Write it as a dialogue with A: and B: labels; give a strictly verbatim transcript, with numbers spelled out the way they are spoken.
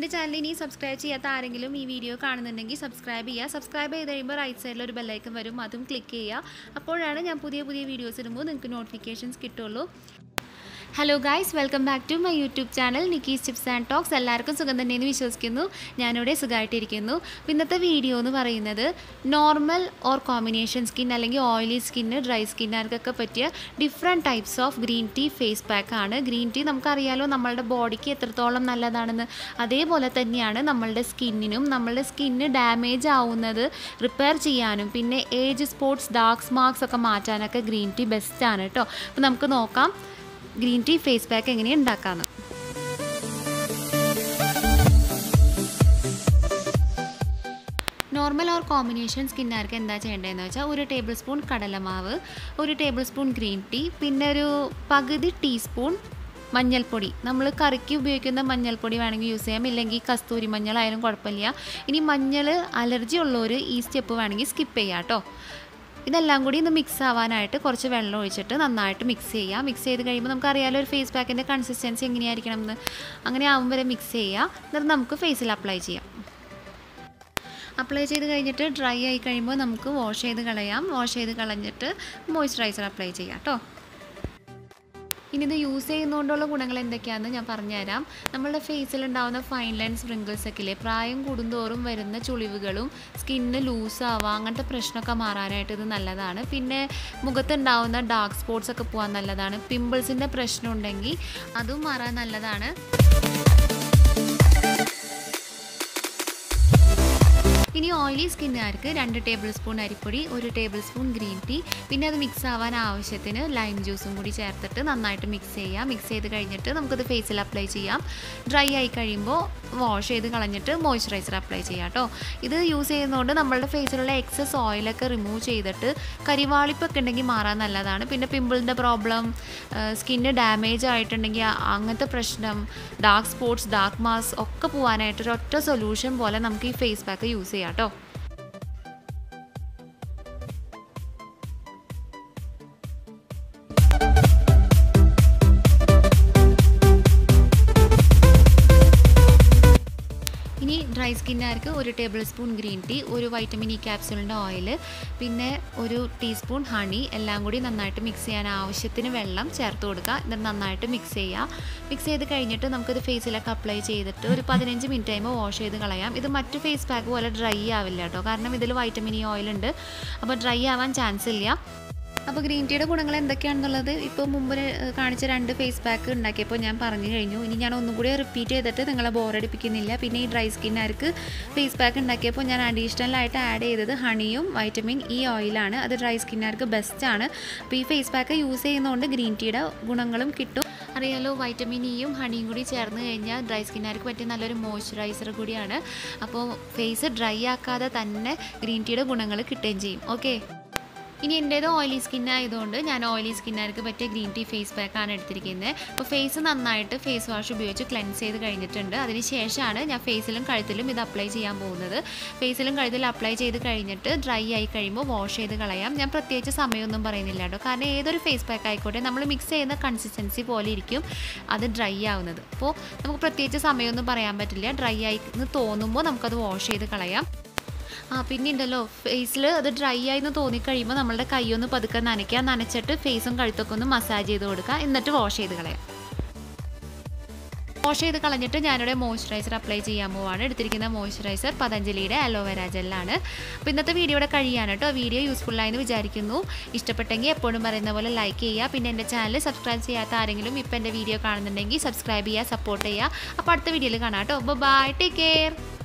A: എൻ്റെ ചാനൽ ഇനി സബ്സ്ക്രൈബ് ചെയ്യാത്ത ആരെങ്കിലും ഈ വീഡിയോ കാണുന്നുണ്ടെങ്കിൽ സബ്സ്ക്രൈബ് ചെയ്യുക. സബ്സ്ക്രൈബ് ചെയ്ത് കഴിയുമ്പോൾ റൈറ്റ് സൈഡിൽ ഒരു ബെല്ലൈക്കൺ വരും, അതും ക്ലിക്ക് ചെയ്യുക. അപ്പോഴാണ് ഞാൻ പുതിയ പുതിയ വീഡിയോസ് ഇടുമ്പോൾ നിങ്ങൾക്ക് നോട്ടിഫിക്കേഷൻസ് കിട്ടുള്ളൂ. Hello guys, welcome back to my YouTube channel Nikki's tips and talks. എല്ലാവർക്കും സുഖം തന്നെയെന്ന് വിശ്വസിക്കുന്നു. ഞാനിവിടെ സുഖമായിട്ടിരിക്കുന്നു. ഇന്നത്തെ വീഡിയോ എന്ന് പറയുന്നത് നോർമൽ ഓർ കോമ്പിനേഷൻ സ്കിൻ അല്ലെങ്കിൽ ഓയിലി സ്കിന്ന്, ഡ്രൈ സ്കിന്നുകാർക്കൊക്കെ പറ്റിയ different types of green tea face pack ആണ്. ഗ്രീൻ ടീ നമുക്കറിയാലോ നമ്മളുടെ ബോഡിക്ക് എത്രത്തോളം നല്ലതാണെന്ന്. അതേപോലെ തന്നെയാണ് നമ്മളുടെ സ്കിന്നിനും. നമ്മളുടെ സ്കിന്ന് ഡാമേജ് ആവുന്നത് റിപ്പയർ ചെയ്യാനും പിന്നെ ഏജ് സ്പോട്ട്സ്, ഡാർക്ക് മാർക്സ് ഒക്കെ മാറ്റാനൊക്കെ ഗ്രീൻ ടീ ബെസ്റ്റാണ് കേട്ടോ. അപ്പോൾ നമുക്ക് നോക്കാം ഗ്രീൻ ടീ ഫേസ് പാക്ക് എങ്ങനെ ഉണ്ടാക്കാമെന്ന്. നോർമൽ ഓർ കോമ്പിനേഷൻ സ്കിന്നുകാർക്ക് എന്താ ചെയ്യേണ്ടതെന്ന് വെച്ചാൽ ഒരു ടേബിൾ സ്പൂൺ കടലമാവ്, ഒരു ടേബിൾ സ്പൂൺ ഗ്രീൻ ടീ, പിന്നെ ഒരു പകുതി ടീസ്പൂൺ മഞ്ഞൾപ്പൊടി. നമ്മൾ കറിക്ക് ഉപയോഗിക്കുന്ന മഞ്ഞൾപ്പൊടി വേണമെങ്കിൽ യൂസ് ചെയ്യാം, ഇല്ലെങ്കിൽ കസ്തൂരി മഞ്ഞളായാലും കുഴപ്പമില്ല. ഇനി മഞ്ഞൾ അലർജി ഉള്ളവർ ഈ സ്റ്റെപ്പ് വേണമെങ്കിൽ സ്കിപ്പ് ചെയ്യാം കേട്ടോ. ഇതെല്ലാം കൂടി ഒന്ന് മിക്സ് ആവാനായിട്ട് കുറച്ച് വെള്ളം ഒഴിച്ചിട്ട് നന്നായിട്ട് മിക്സ് ചെയ്യുക. മിക്സ് ചെയ്ത് കഴിയുമ്പോൾ നമുക്കറിയാലോ ഒരു ഫേസ് പാക്കിൻ്റെ കൺസിസ്റ്റൻസി എങ്ങനെയായിരിക്കണം എന്ന്. അങ്ങനെ ആവും വരെ മിക്സ് ചെയ്യുക. എന്നിട്ട് നമുക്ക് ഫേസിൽ അപ്ലൈ ചെയ്യാം. അപ്ലൈ ചെയ്ത് കഴിഞ്ഞിട്ട് ഡ്രൈ ആയി കഴിയുമ്പോൾ നമുക്ക് വാഷ് ചെയ്ത് കളയാം. വാഷ് ചെയ്ത് കളഞ്ഞിട്ട് മോയ്സ്ചറൈസർ അപ്ലൈ ചെയ്യാം കേട്ടോ. ഇനി ഇത് യൂസ് ചെയ്യുന്നതുകൊണ്ടുള്ള ഗുണങ്ങൾ എന്തൊക്കെയാണെന്ന് ഞാൻ പറഞ്ഞുതരാം. നമ്മളുടെ ഫേസിലുണ്ടാകുന്ന ഫൈൻ ലൈൻസ്, റിങ്കിൾസ് ഒക്കെ ഇല്ലേ, പ്രായം കൂടുന്തോറും വരുന്ന ചുളിവുകളും സ്കിന്ന് ലൂസാവുക അങ്ങനത്തെ പ്രശ്നമൊക്കെ മാറാനായിട്ട് ഇത് നല്ലതാണ്. പിന്നെ മുഖത്തുണ്ടാകുന്ന ഡാർക്ക് സ്പോട്ട്സ് ഒക്കെ പോകാൻ നല്ലതാണ്. പിമ്പിൾസിൻ്റെ പ്രശ്നം ഉണ്ടെങ്കിൽ അതും മാറാൻ നല്ലതാണ്. ഇനി ഓയിലി സ്കിന്നുകാർക്ക് രണ്ട് ടേബിൾ സ്പൂൺ അരിപ്പൊടി, ഒരു ടേബിൾ സ്പൂൺ ഗ്രീൻ ടീ, പിന്നെ അത് മിക്സ് ആവാൻ ആവശ്യത്തിന് ലൈം ജ്യൂസും കൂടി ചേർത്തിട്ട് നന്നായിട്ട് മിക്സ് ചെയ്യാം. മിക്സ് ചെയ്ത് കഴിഞ്ഞിട്ട് നമുക്കത് ഫേസിൽ അപ്ലൈ ചെയ്യാം. ഡ്രൈ ആയി കഴിയുമ്പോൾ വാഷ് ചെയ്ത് കളഞ്ഞിട്ട് മോയ്സ്ചറൈസർ അപ്ലൈ ചെയ്യാം കേട്ടോ. ഇത് യൂസ് ചെയ്യുന്നതുകൊണ്ട് നമ്മളുടെ ഫേസിലുള്ള എക്സസ് ഓയിലൊക്കെ റിമൂവ് ചെയ്തിട്ട് കരിവാളിപ്പൊക്കെ ഉണ്ടെങ്കിൽ മാറാൻ നല്ലതാണ്. പിന്നെ പിമ്പിളിൻ്റെ പ്രോബ്ലം, സ്കിന്ന് ഡാമേജ് ആയിട്ടുണ്ടെങ്കിൽ അങ്ങനത്തെ പ്രശ്നം, ഡാർക്ക് സ്പോട്ട്സ്, ഡാർക്ക് മാർക്സ് ഒക്കെ പോകാനായിട്ട് ഒരൊറ്റ സൊല്യൂഷൻ പോലെ നമുക്ക് ഈ ഫേസ് പാക്ക് യൂസ് ചെയ്യാം കേട്ടോ. ഇനി ഡ്രൈ സ്കിന്നുകാർക്ക് ഒരു ടേബിൾ സ്പൂൺ ഗ്രീൻ ടീ, ഒരു വൈറ്റമിൻ ഇ ക്യാപ്സ്യൂളിൻ്റെ ഓയിൽ, പിന്നെ ഒരു ടീസ്പൂൺ ഹണി എല്ലാം കൂടി നന്നായിട്ട് മിക്സ് ചെയ്യാൻ ആവശ്യത്തിന് വെള്ളം ചേർത്ത് കൊടുക്കുക. എന്നിട്ട് നന്നായിട്ട് മിക്സ് ചെയ്യുക. മിക്സ് ചെയ്ത് കഴിഞ്ഞിട്ട് നമുക്കിത് ഫേസിലൊക്കെ അപ്ലൈ ചെയ്തിട്ട് ഒരു പതിനഞ്ച് മിനിറ്റ് കഴിയുമ്പോൾ വാഷ് ചെയ്ത് കളയാം. ഇത് മറ്റ് ഫേസ് പാക്ക് പോലെ ഡ്രൈ ആവില്ല കേട്ടോ, കാരണം ഇതിൽ വൈറ്റമിൻ ഇ ഓയിൽ ഉണ്ട്. അപ്പോൾ ഡ്രൈ ആവാൻ ചാൻസ് ഇല്ല. അപ്പോൾ ഗ്രീൻ ടീയുടെ ഗുണങ്ങൾ എന്തൊക്കെയാണെന്നുള്ളത് ഇപ്പോൾ മുമ്പ് കാണിച്ച രണ്ട് ഫേസ് പാക്ക് ഉണ്ടാക്കിയപ്പോൾ ഞാൻ പറഞ്ഞു കഴിഞ്ഞു. ഇനി ഞാൻ ഒന്നും കൂടി റിപ്പീറ്റ് ചെയ്തിട്ട് നിങ്ങളെ ബോറടിപ്പിക്കുന്നില്ല. പിന്നെ ഈ ഡ്രൈ സ്കിന്നുകാർക്ക് ഫേസ് പാക്ക് ഉണ്ടാക്കിയപ്പോൾ ഞാൻ അഡീഷണലായിട്ട് ആഡ് ചെയ്തത് ഹണിയും വൈറ്റമിൻ ഇ ഓയിലാണ്. അത് ഡ്രൈ സ്കിന്നുകാർക്ക് ബെസ്റ്റാണ്. അപ്പോൾ ഈ ഫേസ് പാക്ക് യൂസ് ചെയ്യുന്നതുകൊണ്ട് ഗ്രീൻ ടീയുടെ ഗുണങ്ങളും കിട്ടും. അറിയാലോ, വൈറ്റമിൻ ഇയും ഹണിയും കൂടി ചേർന്ന് കഴിഞ്ഞാൽ ഡ്രൈ സ്കിന്നുകാർക്ക് പറ്റിയ നല്ലൊരു മോയ്സ്ചറൈസർ കൂടിയാണ്. അപ്പോൾ ഫേസ് ഡ്രൈ ആക്കാതെ തന്നെ ഗ്രീൻ ടീയുടെ ഗുണങ്ങൾ കിട്ടുകയും ചെയ്യും. ഓക്കെ, ഇനി എൻ്റേത് ഓയിലി സ്കിന്നായതുകൊണ്ട് ഞാൻ ഓയിലി സ്കിന്നുകാർക്ക് പറ്റിയ ഗ്രീൻ ടീ ഫേസ് പാക്കാണ് എടുത്തിരിക്കുന്നത്. അപ്പോൾ ഫേസ് നന്നായിട്ട് ഫേസ് വാഷ് ഉപയോഗിച്ച് ക്ലെൻസ് ചെയ്ത് കഴിഞ്ഞിട്ടുണ്ട്. അതിന് ശേഷമാണ് ഞാൻ ഫേസിലും കഴുത്തിലും ഇത് അപ്ലൈ ചെയ്യാൻ പോകുന്നത്. ഫേസിലും കഴുത്തിലും അപ്ലൈ ചെയ്ത് കഴിഞ്ഞിട്ട് ഡ്രൈ ആയി കഴിയുമ്പോൾ വാഷ് ചെയ്ത് കളയാം. ഞാൻ പ്രത്യേകിച്ച് സമയമൊന്നും പറയുന്നില്ല കേട്ടോ, കാരണം ഏതൊരു ഫേസ് പാക്ക് ആയിക്കോട്ടെ നമ്മൾ മിക്സ് ചെയ്യുന്ന കൺസിസ്റ്റൻസി പോലെ ഇരിക്കും അത് ഡ്രൈ ആവുന്നത്. അപ്പോൾ നമുക്ക് പ്രത്യേകിച്ച് സമയമൊന്നും പറയാൻ പറ്റില്ല. ഡ്രൈ ആയി എന്ന് തോന്നുമ്പോൾ നമുക്കത് വാഷ് ചെയ്ത് കളയാം. ആ പിന്നെ ഉണ്ടല്ലോ, ഫേസിൽ അത് ഡ്രൈ ആയിന്ന് തോന്നിക്കഴിയുമ്പോൾ നമ്മളുടെ കൈയൊന്ന് പതുക്കെ നനയ്ക്കുക. നനച്ചിട്ട് ഫേസും കഴുത്തൊക്കെ ഒന്ന് മസാജ് ചെയ്ത് കൊടുക്കുക. എന്നിട്ട് വാഷ് ചെയ്ത് കളയാം. വാഷ് ചെയ്ത് കളഞ്ഞിട്ട് ഞാനിവിടെ മോയ്സ്ചറൈസർ അപ്ലൈ ചെയ്യാൻ പോവാണ്. എടുത്തിരിക്കുന്ന മോയ്സ്ചറൈസർ പതഞ്ജലിയുടെ അലോവേര ജെല്ലാണ്. അപ്പോൾ ഇന്നത്തെ വീഡിയോയുടെ കഴിയാണ് കേട്ടോ. വീഡിയോ യൂസ്ഫുള്ളായെന്ന് വിചാരിക്കുന്നു. ഇഷ്ടപ്പെട്ടെങ്കിൽ എപ്പോഴും പറയുന്ന പോലെ ലൈക്ക് ചെയ്യുക. പിന്നെ എൻ്റെ ചാനൽ സബ്സ്ക്രൈബ് ചെയ്യാത്ത ആരെങ്കിലും ഇപ്പോൾ എൻ്റെ വീഡിയോ കാണുന്നുണ്ടെങ്കിൽ സബ്സ്ക്രൈബ് ചെയ്യുക, സപ്പോർട്ട് ചെയ്യുക. അപ്പോൾ അടുത്ത വീഡിയോയിൽ കാണാം കേട്ടോ. Bye, take care.